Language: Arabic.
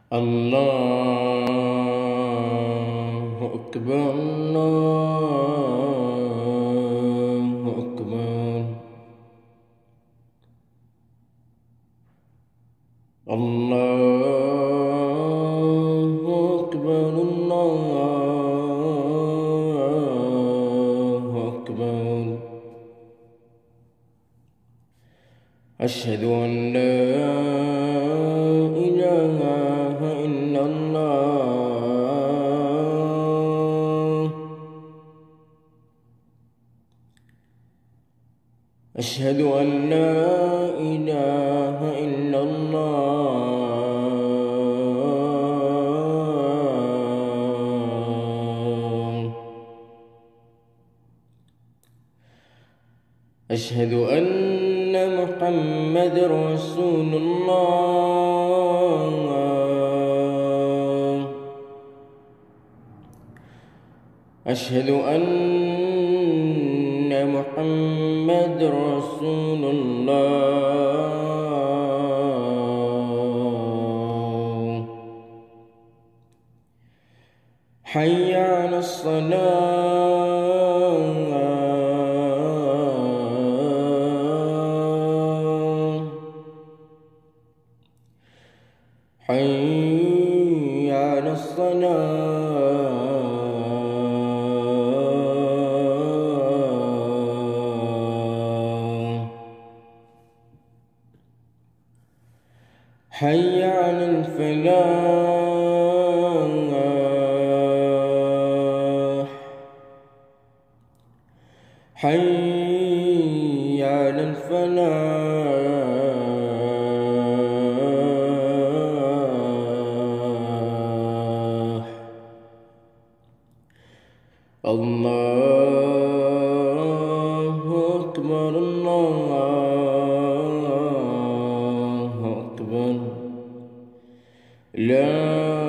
الله أكبر الله أكبر الله أكبر الله أكبر أشهد أن لا إله إلا الله أشهد أن لا إله إلا الله أشهد أن محمد رسول الله أشهد أن محمد رسول الله حي على الصلاة حي على الصلاة حي على الفلاح حي على الفلاح الله أكبر الله أكبر لا